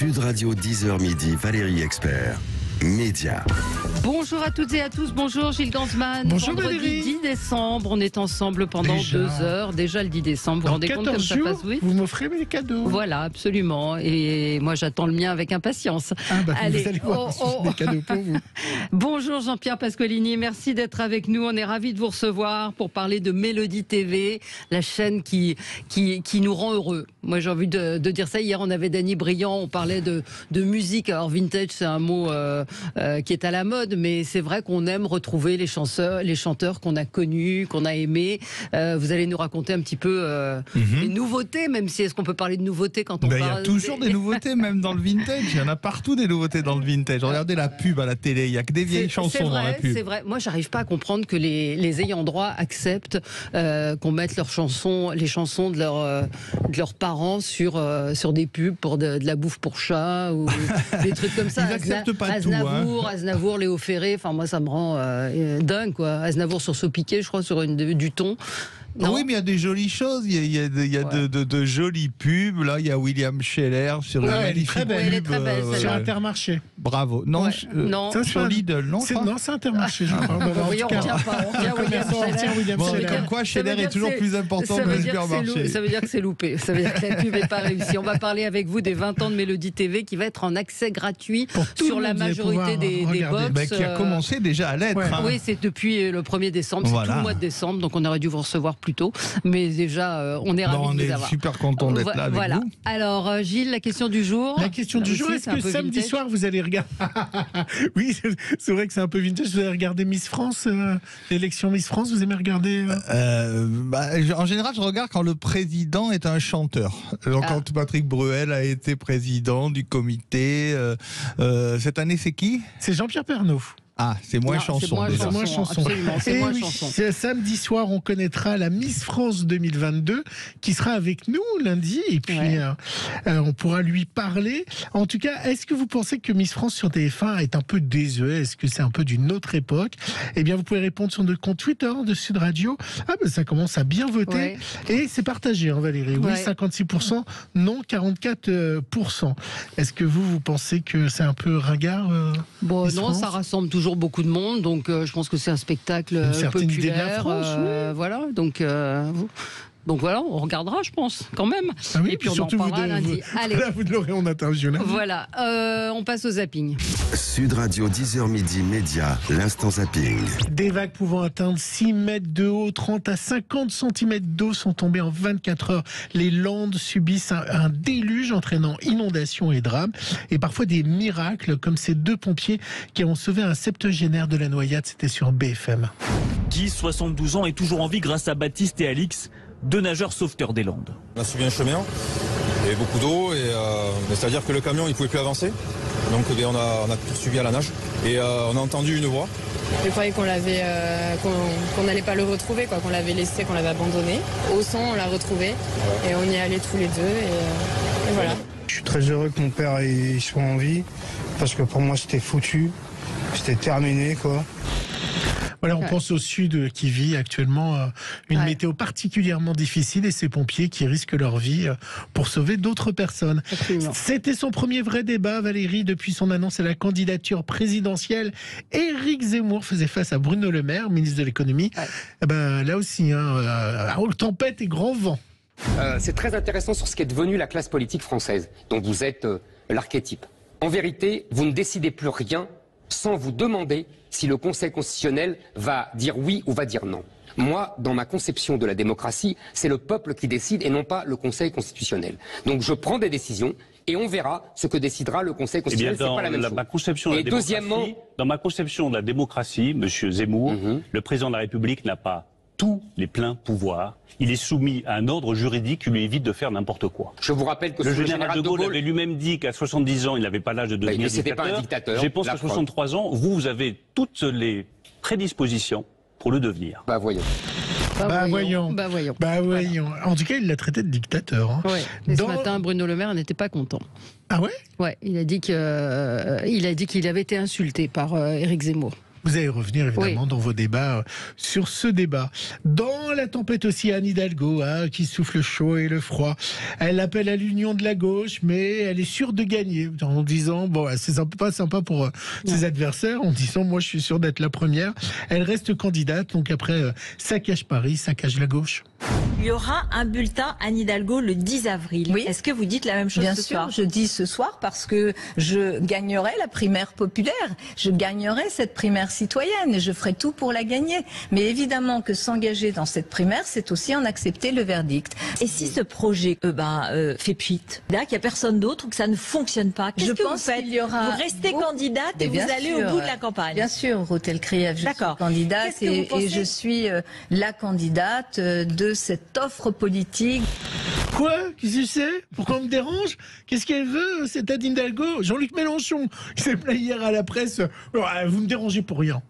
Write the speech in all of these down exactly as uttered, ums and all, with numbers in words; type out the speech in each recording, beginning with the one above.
Sud Radio dix heures midi, Valérie Expert. Média. Bonjour à toutes et à tous, bonjour Gilles Gansman. Bonjour Vendredi Valérie. dix décembre, on est ensemble pendant Déjà. deux heures. Déjà le dix décembre, vous vous rendez compte comme ça jours, passe vite? vous m'offrez mes cadeaux. Voilà, absolument. Et moi j'attends le mien avec impatience. Ah bah, Allez, vous allez voir, oh, si oh. j'ai des cadeaux pour vous. Bonjour Jean-Pierre Pasqualini, merci d'être avec nous. On est ravis de vous recevoir pour parler de Mélodie T V, la chaîne qui, qui, qui nous rend heureux. Moi j'ai envie de, de dire ça. Hier on avait Dany Briand, on parlait de, de musique. Alors vintage c'est un mot euh, euh, qui est à la mode, mais c'est vrai qu'on aime retrouver les chanteurs, les chanteurs qu'on a connus, qu'on a aimés. Euh, vous allez nous raconter un petit peu euh, Mhm. les nouveautés, même si est-ce qu'on peut parler de nouveautés quand on Ben, il y parle a toujours des nouveautés, même dans le vintage. Il y en a partout des nouveautés dans le vintage. Regardez la pub à la télé, il n'y a que des vieilles C'est- chansons c'est dans la vrai, pub. C'est vrai. Moi, j'arrive pas à comprendre que les, les ayants droit acceptent euh, qu'on mette leurs chansons, les chansons de, leur, euh, de leurs parents sur, euh, sur des pubs pour de, de la bouffe pour chat ou des trucs comme ça. Ils acceptent pas tout, Aznavour, Aznavour, Léo Ferré. Enfin, moi, ça me rend euh, dingue, quoi. Aznavour sur Sopiquet, je crois, sur une, du thon. Non. Oui, mais il y a des jolies choses. Il y a, il y a de, il y a Ouais. de, de, de jolies pubs. Là, il y a William Scheller sur Ouais, une elle est magnifique très belle. Ouais, elle est pub, très belle, euh, celle-là. Sur ouais. Intermarché. Bravo. Non, Ouais. je- euh, Non. Ça, c'est sur pas- Lidl, non C'est, pas non, c'est Intermarché, je crois. Bah, Vous en voyez, tout on cas, tient pas, on tient un William commerçant, on Scheller. tient William Bon, Scheller. comme quoi, Ça veut Scheller dire est toujours que plus c'est- important ça que veut le dire que c'est supermarché. lou- Ça veut dire que c'est loupé. Ça veut dire que la pub n'est pas réussie. On va parler avec vous des vingt ans de Mélodie T V qui va être en accès gratuit Pour tout sur le la monde, vous allez majorité pouvoir des, des regarder. box. Ben, qui a euh, commencé déjà à l'être. Ouais. hein. Oui, c'est depuis le premier décembre, c'est Voilà. tout le mois de décembre, donc on aurait dû vous recevoir plus tôt. Mais déjà, euh, on est Non, ravis on de vous est avoir. super content d'être Vo- là avec voilà. vous. Alors, euh, Gilles, la question du jour. La question Là du aussi, jour, est-ce c'est un que peu samedi vintage. soir vous allez regarder Oui, c'est- c'est vrai que c'est un peu vintage. Vous allez regarder Miss France, euh, l'élection Miss France. Vous aimez regarder euh Euh, bah, je- en général, je regarde quand le président est un chanteur. Donc, Ah. quand Patrick Bruel a été président du comité. euh, euh, cette année, c'est qui? C'est Jean-Pierre Pernaut. Ah, c'est moins Non, chanson c'est moins déjà. C'est moins chanson, chanson. absolument, c'est Et moins oui, chanson. c'est samedi soir, on connaîtra la Miss France deux mille vingt-deux qui sera avec nous lundi et puis Ouais. euh, euh, on pourra lui parler. En tout cas, est-ce que vous pensez que Miss France sur T F un est un peu désuet? Est-ce que c'est un peu d'une autre époque? Eh bien, vous pouvez répondre sur notre compte Twitter de Sud Radio. Ah ben ça commence à bien voter Ouais. et c'est partagé, hein, Valérie. Oui, Ouais. cinquante-six pour cent, non quarante-quatre pour cent. Est-ce que vous, vous pensez que c'est un peu ringard euh, Bon, Miss non, France ça rassemble toujours beaucoup de monde, donc euh, je pense que c'est un spectacle euh, Une certaine idée de la populaire. France, euh, Voilà, donc. euh, vous- Donc voilà, on regardera, je pense, quand même. Ah oui, Et puis on en surtout vous, parlera de- lundi. vous, Allez. là, vous l'aurez en interview. lundi. Voilà, euh, on passe au zapping. Sud Radio dix heures midi, Média, l'instant zapping. Des vagues pouvant atteindre six mètres de haut, trente à cinquante centimètres d'eau sont tombées en vingt-quatre heures. Les Landes subissent un, un déluge entraînant inondations et drames, et parfois des miracles, comme ces deux pompiers qui ont sauvé un septuagénaire de la noyade. C'était sur B F M. Guy, soixante-douze ans, est toujours en vie grâce à Baptiste et Alix, deux nageurs sauveteurs des Landes. On a suivi un chemin, il y avait beaucoup d'eau, et euh, mais c'est-à-dire que le camion il pouvait plus avancer. Donc eh bien, on, a, on a poursuivi à la nage et euh, on a entendu une voix. Je croyais qu'on l'avait, euh, qu'on qu'on n'allait pas le retrouver, quoi, qu'on l'avait laissé, qu'on l'avait abandonné. Au son, on l'a retrouvé et on y est allés tous les deux et, euh, et voilà. Je suis très heureux que mon père il soit en vie parce que pour moi c'était foutu, c'était terminé quoi. Voilà, on Ouais. pense au sud qui vit actuellement euh, une Ouais. météo particulièrement difficile et ces pompiers qui risquent leur vie euh, pour sauver d'autres personnes. Absolument. C'était son premier vrai débat, Valérie, depuis son annonce à la candidature présidentielle. Éric Zemmour faisait face à Bruno Le Maire, ministre de l'économie. Ouais. Eh ben, là aussi, hein, euh, haute tempête et grand vent. Euh, c'est très intéressant sur ce qu'est devenue la classe politique française, dont vous êtes euh, l'archétype. En vérité, vous ne décidez plus rien sans vous demander si le Conseil constitutionnel va dire oui ou va dire non. Moi, dans ma conception de la démocratie, c'est le peuple qui décide et non pas le Conseil constitutionnel. Donc je prends des décisions et on verra ce que décidera le Conseil Eh bien, constitutionnel. C'est dans pas la même la- chose. ma conception de la Et démocratie, deuxièmement, dans ma conception de la démocratie, Monsieur Zemmour, Mhm. le président de la République n'a pas tous les pleins pouvoirs. Il est soumis à un ordre juridique qui lui évite de faire n'importe quoi. je vous rappelle que Le sous général, de Gaulle, avait lui-même dit qu'à soixante-dix ans, il n'avait pas l'âge de devenir mais c'était pas dictateur. un dictateur, Je pense la qu'à preuve. soixante-trois ans, vous, vous avez toutes les prédispositions pour le devenir. bah voyons. Bah, voyons. Bah voyons. Bah voyons. En tout cas, il l'a traité de dictateur. hein. Ouais. Et Dans- ce matin, Bruno Le Maire n'était pas content. Ah ouais? Ouais, il a dit que, euh, il a dit qu'il avait été insulté par euh, Éric Zemmour. Vous allez revenir évidemment oui. dans vos débats euh, sur ce débat. Dans la tempête aussi, Anne Hidalgo, hein, qui souffle le chaud et le froid. Elle appelle à l'union de la gauche, mais elle est sûre de gagner en disant, bon, c'est sympa, pas sympa pour euh, ses adversaires, en disant, moi je suis sûre d'être la première. Elle reste candidate, donc après, euh, saccage Paris, saccage la gauche. Il y aura un bulletin Anne Hidalgo le dix avril. Oui. Est-ce que vous dites la même chose Bien ce sûr, soir ? je dis ce soir parce que je gagnerai la primaire populaire, je gagnerai cette primaire citoyenne et je ferai tout pour la gagner. Mais évidemment que s'engager dans cette primaire, c'est aussi en accepter le verdict. Et si ce projet euh, ben, euh, fait pchit, là qu'il n'y a personne d'autre ou que ça ne fonctionne pas, qu'est-ce je que pense vous faites ? qu'il y aura Vous restez beaucoup... candidate et Mais vous allez sûr, au bout de la campagne. Bien sûr, Rotel Krief, je suis candidate et, et je suis euh, la candidate euh, de cette offre politique. Quoi ? Qu'est-ce que c'est ? Pourquoi on me dérange ? Qu'est-ce qu'elle veut, cette Anne Hidalgo ? Jean-Luc Mélenchon, il s'est plaint hier à la presse. Vous me dérangez pour rien.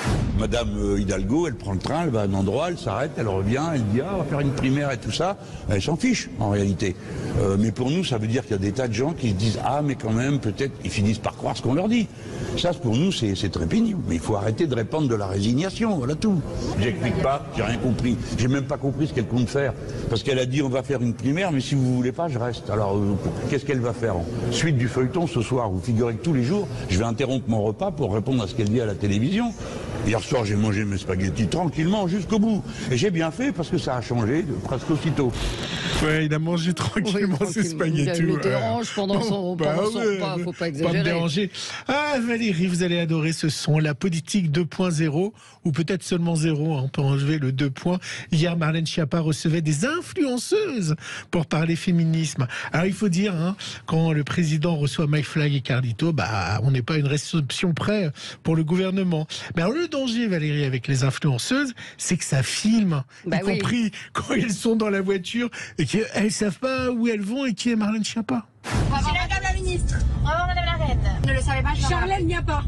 Madame Hidalgo, elle prend le train, elle va à un endroit, elle s'arrête, elle revient, elle dit ah, on va faire une primaire et tout ça. Elle s'en fiche en réalité. Euh, mais pour nous, ça veut dire qu'il y a des tas de gens qui se disent ah, mais quand même, peut-être, ils finissent par croire ce qu'on leur dit. Ça, pour nous, c'est très pénible. Mais il faut arrêter de répandre de la résignation, voilà tout. J'explique pas, j'ai rien compris. J'ai même pas compris ce qu'elle compte faire. Parce qu'elle a dit on va faire une primaire, mais si vous voulez pas, je reste. Alors, euh, qu'est-ce qu'elle va faire ? Suite du feuilleton ce soir, vous figurez que tous les jours, je vais interrompre mon repas pour répondre à ce qu'elle dit à la télévision. Hier soir, j'ai mangé mes spaghettis tranquillement jusqu'au bout. Et j'ai bien fait parce que ça a changé de, presque aussitôt. Ouais, il a mangé tranquillement oui, ses spaghettis. Il le dérange pendant son, bah, pendant son ouais, repas, faut pas exagérer. Pas me déranger. Ah, Valérie, vous allez adorer ce son, la politique deux point zéro, ou peut-être seulement zéro, hein, on peut enlever le deux points. Hier, Marlène Schiappa recevait des influenceuses pour parler féminisme. Alors, il faut dire, hein, quand le président reçoit McFly et Carlito, bah, on n'est pas à une réception près pour le gouvernement. Mais alors, le danger, Valérie, avec les influenceuses, c'est que ça filme, bah y oui. compris quand elles sont dans la voiture et qu'elles ne savent pas où elles vont et qui est Marlène Schiappa. On va voir Madame la ministre. On va voir Madame la reine. Ne le savez pas, Charlène n'y a pas.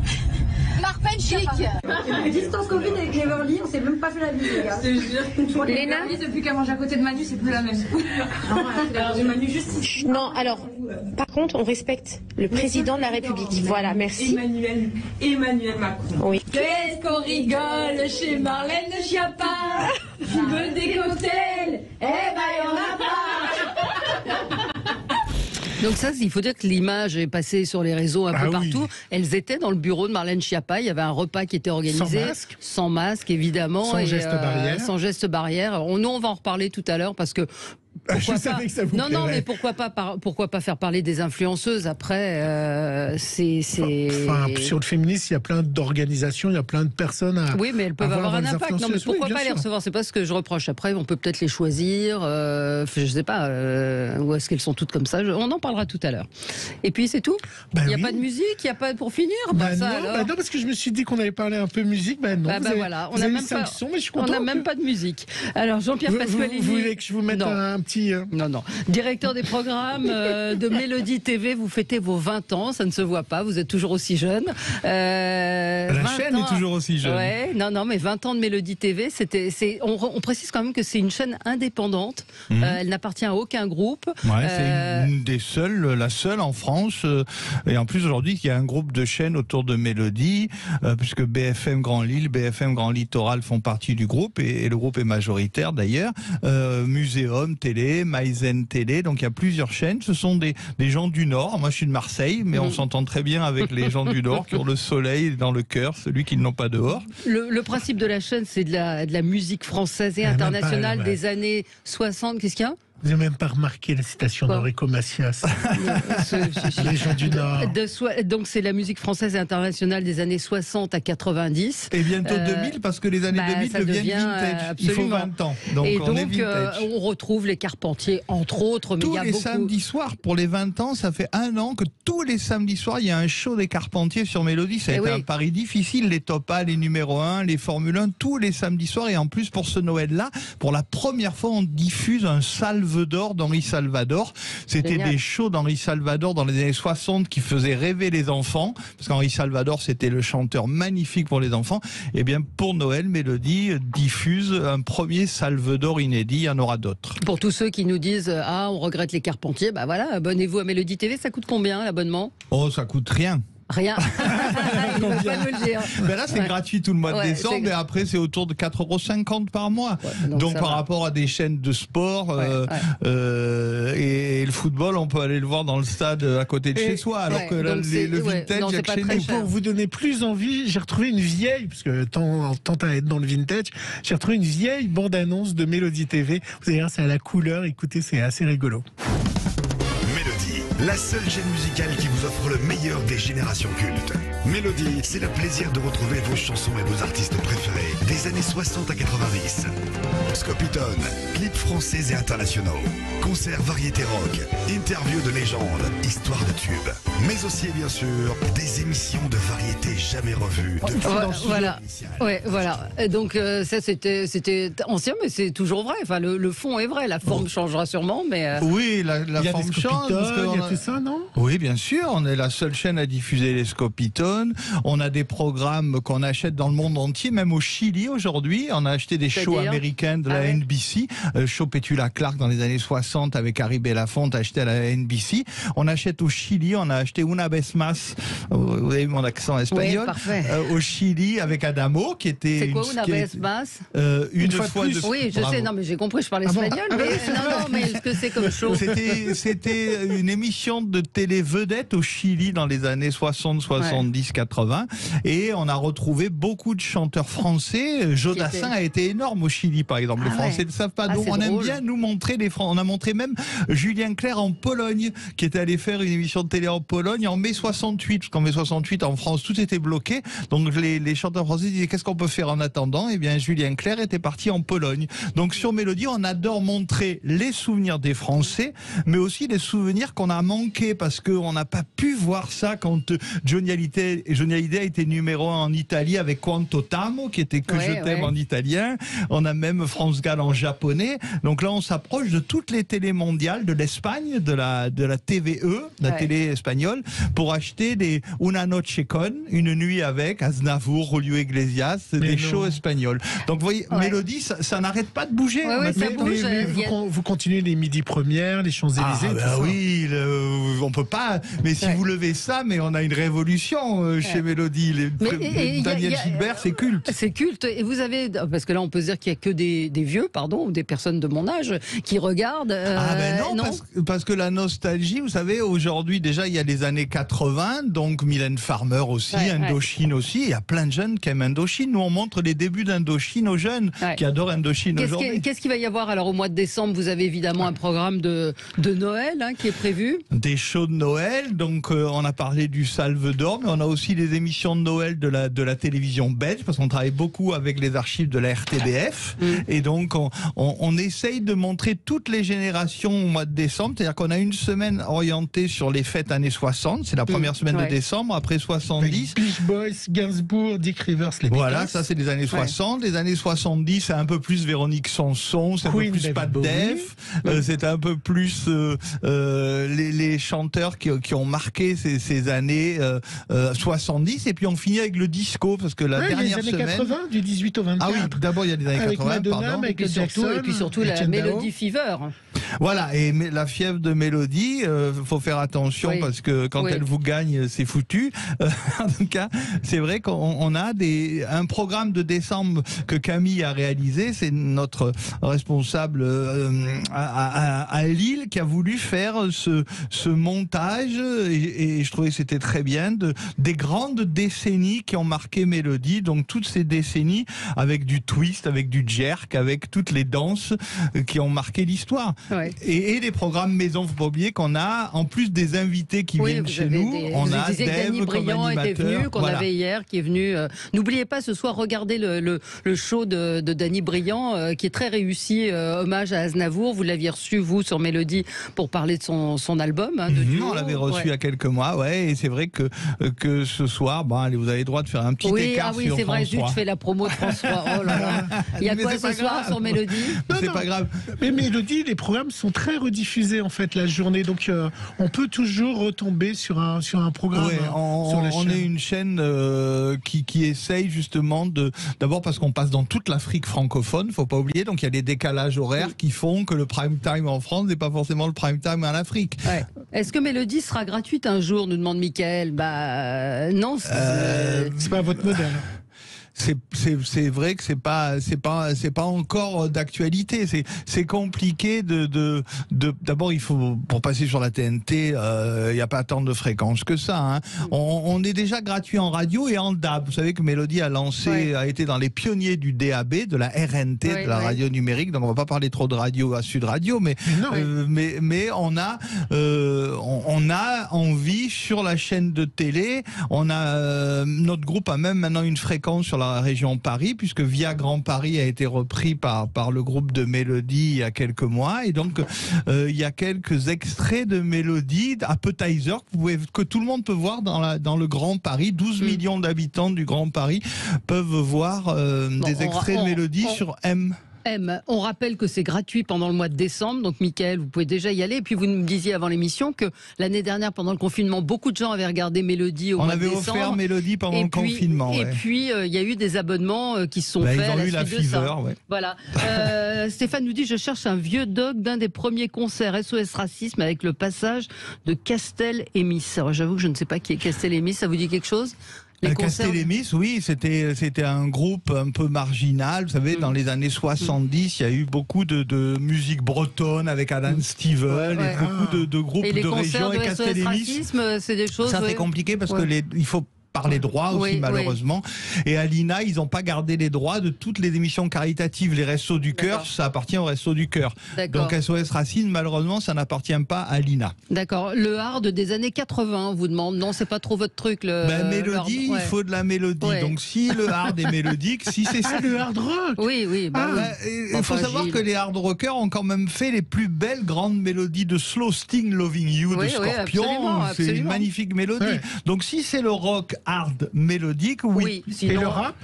Marpen Chic. Distance Covid avec les Verly, on s'est même pas fait la bise, les gars. Je crois que Léna, depuis qu'elle mange à côté de Manu, c'est plus la même. Non, alors j'ai Manu juste ici. Non, alors, par contre, on respecte le président de la République. Voilà, merci. Emmanuel, Emmanuel Macron. Oui. Qu'est-ce qu'on rigole chez Marlène Schiappa. Tu veux des cocktails? Eh ben, il y en a pas. Donc ça, il faut dire que l'image est passée sur les réseaux un ah peu oui. partout. Elles étaient dans le bureau de Marlène Schiappa. Il y avait un repas qui était organisé. Sans masque. Sans masque, évidemment. Sans et geste euh, barrière. Sans geste barrière. On, nous, on va en reparler tout à l'heure parce que... Pourquoi je pas... savais que ça vous Non, plairait. non, mais pourquoi pas, par... pourquoi pas faire parler des influenceuses après euh, c'est, c'est... Enfin, sur le féminisme, il y a plein d'organisations, il y a plein de personnes à. Oui, mais elles peuvent avoir un impact. Non, mais pourquoi oui, pas sûr. les recevoir? C'est pas ce que je reproche. Après, on peut peut-être les choisir. Euh, je sais pas. Euh, ou est-ce qu'elles sont toutes comme ça? On en parlera tout à l'heure. Et puis c'est tout. Bah il n'y a oui. pas de musique, il n'y a pas pour finir. Bah, bah, ça, non, alors. bah non, parce que je me suis dit qu'on allait parler un peu musique. Bah non. Bah, bah avez, voilà. On n'a même pas. Sons, mais je suis on n'a que... même pas de musique. Alors Jean-Pierre vous, Pasqualini. Vous, vous voulez que je vous mette non. un petit. Euh... Non, non. Directeur des programmes euh, de Mélodie T V, vous fêtez vos vingt ans, ça ne se voit pas, vous êtes toujours aussi jeune. Euh, La chaîne ans, est toujours aussi jeune. Ouais, non, non, mais vingt ans de Mélodie T V, c'était, c'est, on, on précise quand même que c'est une chaîne indépendante, mmh. euh, elle n'appartient à aucun groupe. Ouais, euh... c'est une des seules, la seule en France, euh, et en plus aujourd'hui il y a un groupe de chaînes autour de Mélodie, euh, puisque B F M Grand Lille, B F M Grand Littoral font partie du groupe, et, et le groupe est majoritaire d'ailleurs, euh, Muséum Télé, Maïzen Télé, donc il y a plusieurs chaînes, ce sont des, des gens du Nord, moi je suis de Marseille, mais mmh. on s'entend très bien avec les gens du Nord qui ont le soleil dans le cœur, celui qu'ils n'ont pas dehors. Le, le principe de la chaîne, c'est de la, de la musique française et internationale pas, ouais. des années soixante, qu'est-ce qu'il y a ? Vous n'avez même pas remarqué la citation d'Enrico Macias. Les gens du Nord. De, de, donc c'est la musique française et internationale des années soixante à quatre-vingt-dix. Et bientôt euh, deux mille, parce que les années bah, deux mille deviennent devient, vintage. Absolument. Il faut vingt ans. Donc et on donc est vintage. Euh, on retrouve les Carpentiers, entre autres. Mais tous il y a les beaucoup... samedis soirs, pour les vingt ans, ça fait un an que tous les samedis soirs, il y a un show des Carpentiers sur Mélodie. Ça a et été oui. un pari difficile. Les top un, les numéro un, les Formule un, tous les samedis soirs. Et en plus, pour ce Noël-là, pour la première fois, on diffuse un Salve d'or d'Henri Salvador. C'était Génial. Des shows d'Henri Salvador dans les années soixante qui faisaient rêver les enfants, parce qu'Henri Salvador c'était le chanteur magnifique pour les enfants. Et bien pour Noël, Mélodie diffuse un premier Salve d'or inédit, il y en aura d'autres. Pour tous ceux qui nous disent ah on regrette les Carpentiers, bah voilà, abonnez-vous à Mélodie T V, ça coûte combien l'abonnement? Oh ça coûte rien. Rien. Il ne veut pas nous le dire. Ben là, c'est ouais. gratuit tout le mois de ouais, décembre, et après, c'est autour de quatre euros cinquante par mois. Ouais, donc, donc par va. rapport à des chaînes de sport ouais, euh, ouais. Euh, et, et le football, on peut aller le voir dans le stade à côté de et, chez soi, alors ouais, que là, les, le ouais, vintage, il y a que chez nous. Pour vous donner plus envie, j'ai retrouvé une vieille, parce que tant, tant à être dans le vintage, j'ai retrouvé une vieille bande-annonce de Mélodie T V. Vous allez voir, c'est à la couleur. Écoutez, c'est assez rigolo. Mélodie, la seule chaîne musicale qui vous offre le meilleur des générations cultes. Mélodie, c'est le plaisir de retrouver vos chansons et vos artistes préférés des années soixante à quatre-vingt-dix. Scopitone, clips français et internationaux, concerts variété rock, interviews de légendes, histoires de tubes, mais aussi bien sûr des émissions de variété jamais revues. Ouais, voilà, ouais, voilà. Et donc euh, ça c'était c'était ancien, mais c'est toujours vrai. Enfin le, le fond est vrai, la forme oh. changera sûrement, mais euh... oui, la, la forme change. Il y a tout ça, non? Oui, bien sûr. On est la seule chaîne à diffuser les Scopitones. On a des programmes qu'on achète dans le monde entier, même au Chili aujourd'hui. On a acheté des shows américains de la ah ouais. N B C. Euh, show Petula Clark dans les années soixante avec Harry Belafonte acheté à la N B C. On achète au Chili, on a acheté Una Vez Más. Vous avez vu mon accent espagnol? Oui, parfait. Euh, au Chili avec Adamo qui était. C'est quoi Una Vez Más? euh, Une, une fois, fois de plus. Oui, je Bravo. sais. Non, mais j'ai compris. Je parle espagnol. Ah bon mais ah, non, non, mais est-ce que c'est comme show? C'était, c'était une émission de télé vedette au Chili dans les années soixante, soixante-dix, quatre-vingts. Et on a retrouvé beaucoup de chanteurs français. Jodassin a été énorme au Chili, par exemple. Ah les Français ouais. ne savent pas. Ah, donc on drôle. aime bien nous montrer les Français. On a montré même Julien Clerc en Pologne, qui était allé faire une émission de télé en Pologne en mai soixante-huit. Parce qu'en mai soixante-huit, en France, tout était bloqué. Donc les, les chanteurs français disaient qu'est-ce qu'on peut faire en attendant? Eh bien, Julien Clerc était parti en Pologne. Donc sur Mélodie, on adore montrer les souvenirs des Français, mais aussi les souvenirs qu'on a manqués parce qu'on n'a pas pu voir ça quand Johnny Hallyday, Johnny Hallyday a été numéro un en Italie avec Quanto T'amo, qui était que ouais, je t'aime ouais. en italien. On a même France Gall en japonais. Donc là, on s'approche de toutes les télés mondiales, de l'Espagne, de la, de la T V E, la ouais. télé espagnole, pour acheter des Una Noche Con, une nuit avec Aznavour, Julio Iglesias, mais des non. shows espagnols. Donc vous voyez, ouais. Mélodie, ça, ça n'arrête pas de bouger. Ouais, ouais, mais, bouge, mais, mais vous, a... vous continuez les midi premières, les Champs-Élysées. Ah bah oui, le, on peut pas. Mais si ouais. vous levez ça, mais on a une révolution euh, chez ouais. Mélodie. Les, mais, et, Daniel y a, Gilbert, c'est culte. C'est culte. Et vous avez, parce que là, on peut se dire qu'il y a que des, des vieux, pardon, ou des personnes de mon âge qui regardent. Euh, ah ben non, non. Parce, parce que la nostalgie, vous savez, aujourd'hui déjà, il y a les années quatre-vingts, donc Mylène Farmer aussi, ouais, Indochine ouais. aussi. Il y a plein de jeunes qui aiment Indochine. Nous, on montre les débuts d'Indochine aux jeunes ouais. qui adorent Indochine qu'est-ce aujourd'hui. Qui, qu'est-ce qu'il va y avoir alors au mois de décembre? Vous avez évidemment ouais. un programme de, de Noël hein, qui est prévu. Des shows de Noël. Donc, euh, on a parlé du Salve d'Or, mais on a aussi des émissions de Noël de la, de la télévision belge, parce qu'on travaille beaucoup avec les archives de la R T B F. Mmh. Et donc, on, on, on essaye de montrer toutes les générations au mois de décembre. C'est-à-dire qu'on a une semaine orientée sur les fêtes années soixante. C'est la première mmh. semaine ouais. de décembre. Après soixante-dix. Beach Boys, Gainsbourg, Dick Rivers, les Voilà, Beatles. Ça c'est les années soixante. Ouais. Les années soixante-dix, c'est un peu plus Véronique Sanson, c'est un peu plus Pat Def. Euh, c'est un peu plus euh, euh, les, les chanteurs qui, qui ont marqué ces, ces années euh, euh, soixante-dix. Et puis on finit avec le disco, parce que la ouais, dernière les années semaine... quatre-vingts, du dix-huit au vingt-quatre. Ah oui, d'abord il y a les années avec quatre-vingts, Madonna, pardon. Avec et, puis surtout, Jackson, et puis surtout la Mélodie Fever. Voilà, et la fièvre de Mélodie, euh, faut faire attention oui. parce que quand oui. elle vous gagne, c'est foutu. Euh, en tout cas, c'est vrai qu'on on a des, un programme de décembre que Camille a réalisé. C'est notre responsable euh, à, à, à Lille qui a voulu faire ce, ce montage et, et je trouvais que c'était très bien de, des grandes décennies qui ont marqué Mélodie. Donc toutes ces décennies avec du twist, avec du jerk, avec toutes les danses qui ont marqué l'histoire. Ouais. Et, et des programmes maison, faut pas oublier qu'on a, en plus des invités qui oui, viennent chez nous, des, on a Dave comme animateur. Était venu, qu'on voilà. avait hier, qui est venu. Euh, N'oubliez pas ce soir, regardez le, le, le show de, de Danny Briand, euh, qui est très réussi, euh, hommage à Aznavour. Vous l'aviez reçu, vous, sur Mélodie, pour parler de son, son album. Hein, de mmh, on l'avait reçu ouais. il y a quelques mois, ouais, et c'est vrai que, que ce soir, bon, allez, vous avez le droit de faire un petit oui, écart ah oui, sur c'est vrai, François. Je fais la promo de François. Oh là là. Il y a mais quoi ce soir grave. Sur Mélodie? C'est pas grave. Mais Mélodie, les programmes programmes sont très rediffusés en fait la journée, donc euh, on peut toujours retomber sur un sur un programme. Ouais, on, sur la on chaîne. est une chaîne euh, qui qui essaye justement de d'abord parce qu'on passe dans toute l'Afrique francophone, faut pas oublier, donc il y a des décalages horaires qui font que le prime time en France n'est pas forcément le prime time en Afrique. Ouais. Est-ce que Mélodie sera gratuite un jour, nous demande Mickaël. Bah non, c'est euh, pas votre modèle. C'est vrai que c'est pas c'est pas c'est pas encore d'actualité. C'est c'est compliqué de de de d'abord il faut pour passer sur la T N T, il euh, y a pas tant de fréquences que ça. Hein. On, on est déjà gratuit en radio et en D A B. Vous savez que Mélodie a lancé ouais. a été dans les pionniers du D A B, de la R N T, ouais, de la ouais. radio numérique. Donc on va pas parler trop de radio à Sud Radio, mais non, euh, mais mais on a euh, on, on a envie sur la chaîne de télé. On a euh, notre groupe a même maintenant une fréquence sur la région Paris, puisque Via Grand Paris a été repris par par le groupe de Mélodie il y a quelques mois, et donc euh, il y a quelques extraits de Mélodie, appetizer que, vous pouvez, que tout le monde peut voir dans la dans le Grand Paris. douze mmh. millions d'habitants du Grand Paris peuvent voir euh, bon, des extraits on, de Mélodie on, sur M. M. On rappelle que c'est gratuit pendant le mois de décembre, donc Mickaël, vous pouvez déjà y aller. Et puis vous nous disiez avant l'émission que l'année dernière, pendant le confinement, beaucoup de gens avaient regardé Mélodie au On mois de décembre. On avait offert Mélodie pendant et le puis, confinement. Et ouais. puis il euh, y a eu des abonnements euh, qui se sont bah, faits ils ont à la eu suite la de fever, ça. Ouais. Voilà. Euh, Stéphane nous dit, je cherche un vieux dog d'un des premiers concerts S O S Racisme avec le passage de Castel-Émis. Alors j'avoue que je ne sais pas qui est Castel-Émis. Ça vous dit quelque chose? Les Castel-Émis, oui, c'était c'était un groupe un peu marginal. Vous savez, mmh. dans les années soixante-dix, il y a eu beaucoup de, de musique bretonne avec Alan mmh. Stivell, ouais, ouais. et beaucoup de, de groupes et de régions. Et Castel-Émis, c'est des choses. Ça, ouais. c'est compliqué parce ouais. que les, il faut par les droits aussi, oui, malheureusement. Oui. Et à l'I N A, ils n'ont pas gardé les droits de toutes les émissions caritatives. Les Restos du Cœur, ça appartient aux Restos du Cœur. Donc S O S Racisme, malheureusement, ça n'appartient pas à l'I N A. D'accord. Le hard des années quatre-vingts, on vous demande. Non, c'est pas trop votre truc. Le, ben, mélodie, ouais. il faut de la mélodie. Ouais. Donc si le hard est mélodique, si c'est ça. Ah, le hard rock. Oui, oui. Bah, ah, oui. Il bah, faut enfin, savoir Gilles. que les hard rockers ont quand même fait les plus belles grandes mélodies de Slow Sting Loving You oui, de Scorpion. Oui, c'est une magnifique mélodie. Ouais. Donc si c'est le rock hard mélodique, oui. oui sinon... Et le rap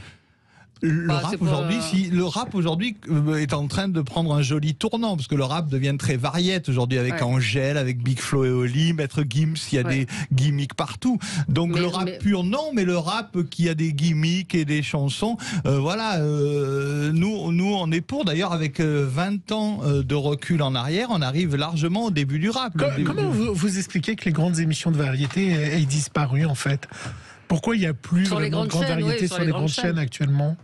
Le bah, rap aujourd'hui, pas... si le rap aujourd'hui est en train de prendre un joli tournant, parce que le rap devient très variette aujourd'hui avec ouais. Angèle, avec Big Flo et Oli, Maître Gims, il y a ouais. des gimmicks partout. Donc mais, le rap mais... pur non, mais le rap qui a des gimmicks et des chansons, euh, voilà. Euh, nous, nous, on est pour. D'ailleurs, avec euh, vingt ans euh, de recul en arrière, on arrive largement au début du rap. Com début comment du... Vous, vous expliquez que les grandes émissions de variété aient disparu en fait? Pourquoi il n'y a plus sur vraiment de grandes chaînes, variétés oui, sur, sur les grandes chaînes, chaînes actuellement?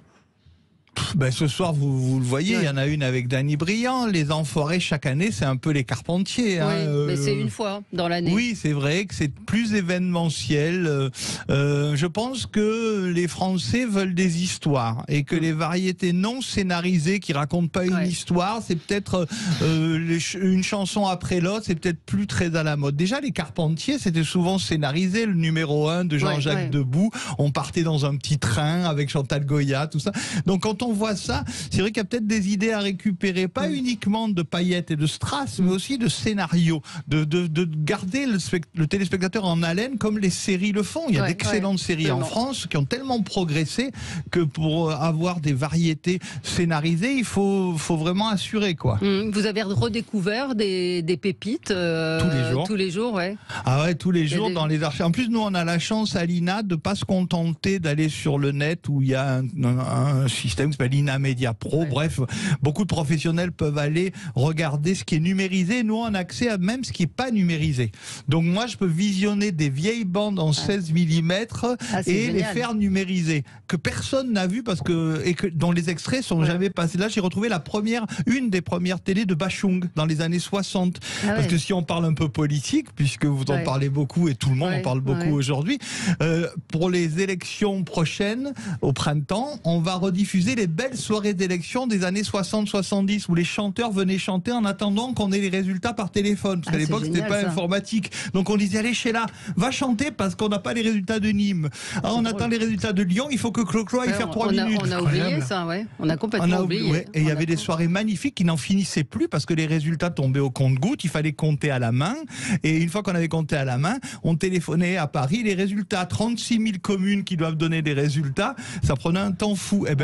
Ben, ce soir, vous, vous le voyez, il ouais. y en a une avec Danny Briand. Les Enfoirés, chaque année, c'est un peu les Carpentiers. Oui, hein, euh, mais c'est une fois dans l'année. Oui, c'est vrai que c'est plus événementiel. Euh, je pense que les Français veulent des histoires et que mmh. les variétés non scénarisées qui racontent pas une ouais. histoire, c'est peut-être euh, les ch une chanson après l'autre, c'est peut-être plus très à la mode. Déjà, les Carpentiers, c'était souvent scénarisé. Le numéro un de Jean-Jacques ouais, ouais. Debout, on partait dans un petit train avec Chantal Goya, tout ça. Donc, quand on voit ça, c'est vrai qu'il y a peut-être des idées à récupérer, pas mmh. uniquement de paillettes et de strass, mais aussi de scénarios, de, de, de garder le, le téléspectateur en haleine comme les séries le font. Il y a ouais, d'excellentes ouais, séries vraiment. en France qui ont tellement progressé que pour avoir des variétés scénarisées, il faut, faut vraiment assurer, quoi. Mmh. Vous avez redécouvert des, des pépites euh, tous les jours. Tous les jours, ouais. Ah ouais, tous les jours des... dans les archives. En plus, nous, on a la chance à l'I N A de pas se contenter d'aller sur le net où il y a un, un, un système qui s'appelle l'I N A Media Pro. Ouais. Bref, beaucoup de professionnels peuvent aller regarder ce qui est numérisé. Nous, on a accès à même ce qui n'est pas numérisé. Donc moi, je peux visionner des vieilles bandes en seize millimètres ah, et génial. les faire numériser, que personne n'a vu parce que et que dont les extraits sont ouais. jamais passés. Là, j'ai retrouvé la première, une des premières télés de Bachung dans les années soixante. Ah parce ouais. que si on parle un peu politique, puisque vous en ouais. parlez beaucoup et tout le monde ouais. en parle beaucoup ouais. aujourd'hui, euh, pour les élections prochaines au printemps, on va rediffuser les belles soirées d'élection des années soixante soixante-dix où les chanteurs venaient chanter en attendant qu'on ait les résultats par téléphone. Parce ah, qu'à l'époque, c'était pas ça. informatique. Donc on disait, allez Sheila, va chanter parce qu'on n'a pas les résultats de Nîmes. Ah, on attend les résultats de Lyon, il faut que Clo-Clo aille ouais, faire trois minutes. On a oublié ça, ouais. On a complètement on a oublié. Ouais. Et il y avait des soirées magnifiques qui n'en finissaient plus parce que les résultats tombaient au compte-gouttes, il fallait compter à la main. Et une fois qu'on avait compté à la main, on téléphonait à Paris, les résultats, trente-six mille communes qui doivent donner des résultats, ça prenait un temps fou. Eh ben, ouais. on va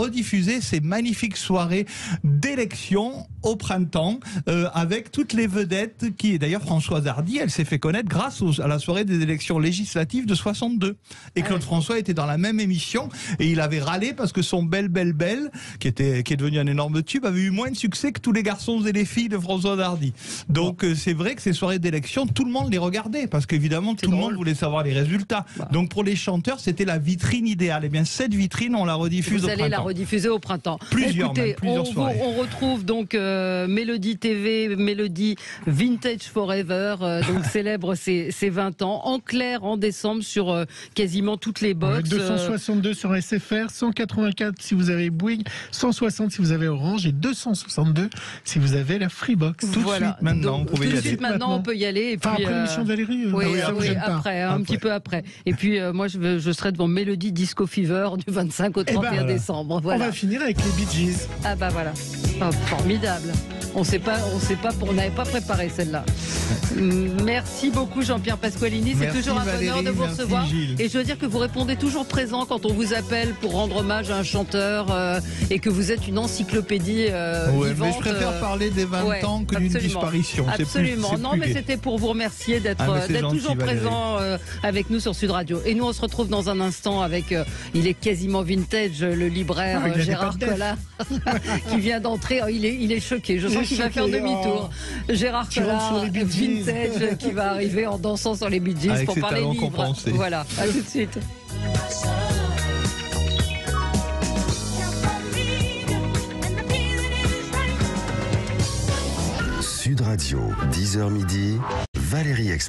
rediffuser ces magnifiques soirées d'élection au printemps euh, avec toutes les vedettes qui, et d'ailleurs Françoise Hardy, elle s'est fait connaître grâce aux, à la soirée des élections législatives de soixante-deux. Et Claude François était dans la même émission et il avait râlé parce que son Belle Belle Belle, qui était qui est devenu un énorme tube, avait eu moins de succès que tous les garçons et les filles de Françoise Hardy. Donc euh, c'est vrai que ces soirées d'élection, tout le monde les regardait parce qu'évidemment tout drôle. le monde voulait savoir les résultats. Bah. Donc pour les chanteurs, c'était la vitrine idéale. Et bien cette vitrine, on la rediffuse Vous au allez printemps. la rediffuser au printemps. Plusieurs, Écoutez, même, plusieurs on, soirées. on retrouve donc euh, Mélodie T V, Mélodie Vintage Forever, euh, donc célèbre ses, ses vingt ans, en clair en décembre sur euh, quasiment toutes les box. deux cent soixante-deux sur S F R, cent quatre-vingt-quatre si vous avez Bouygues, cent soixante si vous avez Orange et deux cent soixante-deux si vous avez la Freebox. Tout voilà. de suite maintenant, donc, vous pouvez tout y de aller. suite maintenant, on peut y aller. Et enfin, puis, après euh... l'émission de Valérie, oui, euh, ça oui, vous après, après, un petit peu après. Et puis euh, moi, je, veux, je serai devant Mélodie Disco Fever du vingt-cinq au trente et un eh ben, décembre. Voilà. On va finir avec les Bee Gees. Ah bah voilà, oh, formidable. On sait pas, on sait pas, on n'avait pas préparé celle-là. Merci beaucoup Jean-Pierre Pasqualini, c'est Merci toujours un Valérie, bonheur de vous merci recevoir. Gilles. Et je veux dire que vous répondez toujours présent quand on vous appelle pour rendre hommage à un chanteur euh, et que vous êtes une encyclopédie euh, ouais, vivante. mais je préfère euh, parler des vingt ouais, ans que d'une absolument. disparition. C'est Absolument. plus, c'est non, plus mais gai. c'était pour vous remercier d'être Ah, d'être gentil, toujours Valérie. présent euh, avec nous sur Sud Radio. Et nous, on se retrouve dans un instant avec, euh, il est quasiment vintage, le libraire Ah, il a euh, des Gérard pattes Collard, qui vient d'entrer. Oh, il est, il est choqué. Je Il sens est qu'il va choqué, faire demi-tour. oh. Gérard Tu rentres Collard, sur les Bee Gees. vintage, qui va arriver en dansant sur les Bee Gees Avec pour ses parler talons livres. compensés. Voilà. À tout de suite. Sud Radio, dix heures midi, Valérie Express.